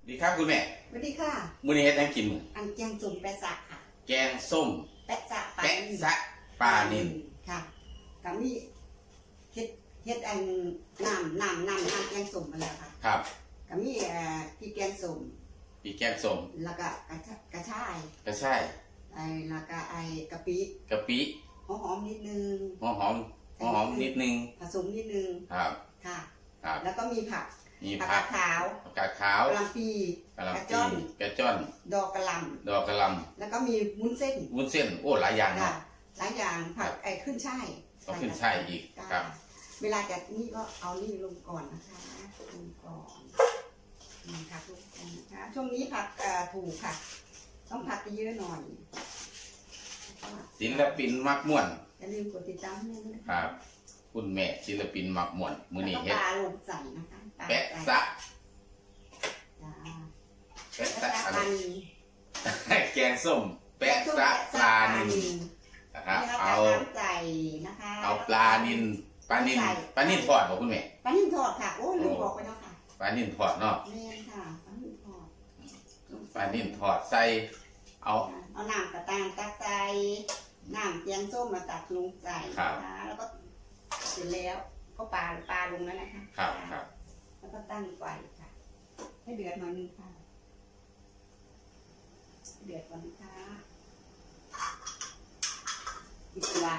ดีครับคุณแม่สวัสดีค่ะมื้อนี้เฮ็ดหยังกินอันแกงส้มแปะซะค่ะแกงส้มแปะซะปลานิลค่ะกับมีเฮ็ดอันน้ำแกงส้มมาแล้วค่ะครับกับมีพริกแกงส้มแล้วก็กระชายแล้วก็กะปิหอมนิดนึงหอมนิดนึงผสมนิดนึงครับค่ะครับแล้วก็มีผักกาดขาวกระหล่ำปีกระจ้อนดอกกระหล่ำแล้วก็มีวุ้นเส้นโอ้หลายอย่างค่ะหลายอย่างผักขึ้นช่ายขึ้นช่ายอีกครับเวลาจะนี่ก็เอานี่ลงก่อนนะคะลงก่อนผักลงก่อนนะคะช่วงนี้ผักถูกค่ะต้องผักเยอะหน่อยศิลปินมักม่วนอย่าลืมกดติดตามให้ด้วยครับคุณแม่ศิลปินมักม่วนมื้อนี้เฮ็ดปลาลงใส่นะคะแปะซะอะไรแกงส้มแปะซะปลานิลนะครับเอาปลานิลทอดบอกคุณแม่ปลานิลทอดค่ะโอ้ลืมบอกไปแล้วค่ะปลานิลทอดเนาะแม่ค่ะปลานิลทอดใส่เอาน้ำกระตางตักใส่น้ำแกงส้มมาตักลงใส่นะคะแล้วก็เสร็จแล้วก็ปลาลงแล้วนะคะครับแล้วก็ตั้งไฟค่ะให้เดือดหน่อยนึงค่ะเดือดก่อนนะคะปิดฝา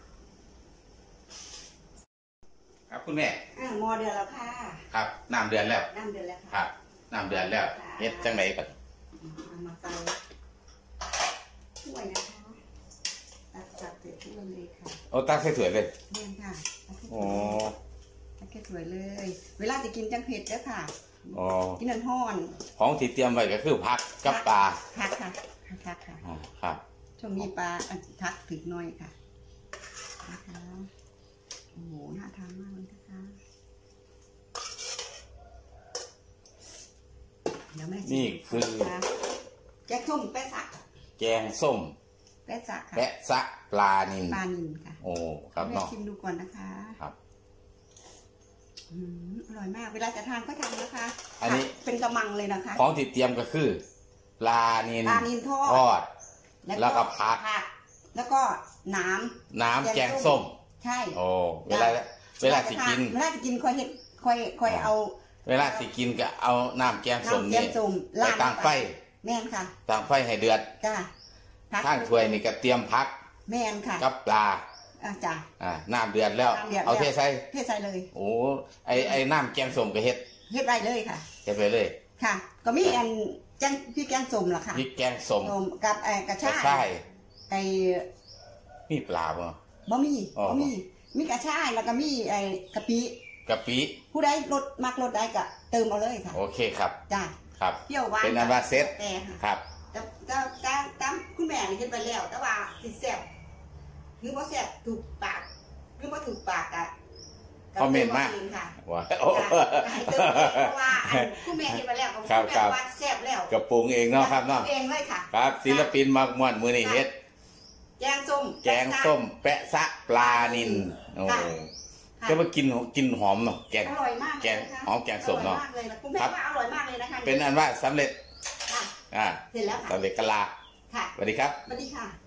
ครับคุณแม่หม้อเดือดแล้วค่ะครับน้ำเดือดแล้วค่ะครับน้ำเดือดแล้วเฮ็ดจังไหนก่อนมาใส่ถ้วยนะคะตักใส่ถ้วยเลยค่ะเอาตักใส่ถ้วยเลยเนี่ยค่ะโอ้ตักใส่ถ้วยเลยเวลาจะกินจังเผ็ดเด้อค่ะกินน้ำห้อนของที่เตรียมไว้ก็คือผักกับปลาผักค่ะครับช่วงนี้ปลาทักถึงน้อยค่ะนะคะโอ้โหน่าทานมากเลยนะคะนี่คือแกงส้มแปะซะแกงส้มแปะซะค่ะแปะซะปลานิลค่ะโอ้ครับเนาะชิมดูก่อนนะคะครับอร่อยมากเวลาจะทานก็ทำนะคะอันนี้เป็นกระมังเลยนะคะของที่เตรียมก็คือปลานิลทอดแล้วก็ผักแล้วก็น้ำแกงส้มใช่โอ้เวลาสิกินค่อยเห็ดค่อยเอาเวลาสิกินก็เอาน้ำแกงส้มนี่ไปตั้งไฟแม่นค่ะตั้งไฟให้เดือดจ้าข้างถ้วยนี่ก็เตรียมผักแม่นค่ะกับปลาจ้าน้ำเดือดแล้วเอาเทใส่เลยโอ้ไอ้น้ำแกงส้มก็เฮ็ดไปเลยค่ะเฮ็ดไปเลยค่ะก็มีอันพี่แกงส้มล่ะค่ะพี่แกงส้มกับกระชายมีปลาบ่มีกระชายแล้วก็มีกะปิผู้ใดมักรสใดก็เติมเอาเลยค่ะโอเคครับจ้าครับเปรี้ยวหวานเป็นอันว่าเซ็ตครับแต่คุณแม่นี่เฮ็ดไปแล้วแต่ว่าสิแซ่บหรือบ่แซ่บถูกปากหรือบ่ถูกปากอ่ะคอมเมนต์มาว่าเพราะว่าคุณแม่เฮ็ดไปแล้วก็แบบว่าแซ่บแล้วกระปรุงเองเนาะครับเนาะเองเลยค่ะครับศิลปินมักม่วนมื้อนี้เฮ็ดแกงส้มแปะซะปลานิลโอ้ก็มากินหอมเนาะแกงอร่อยมากแกงหอมแกงส้มเนาะคุณแม่ว่าอร่อยมากเลยนะคะเป็นอันว่าสำเร็จเสร็จแล้วค่ะสำเร็จกะลาค่ะสวัสดีครับสวัสดีค่ะ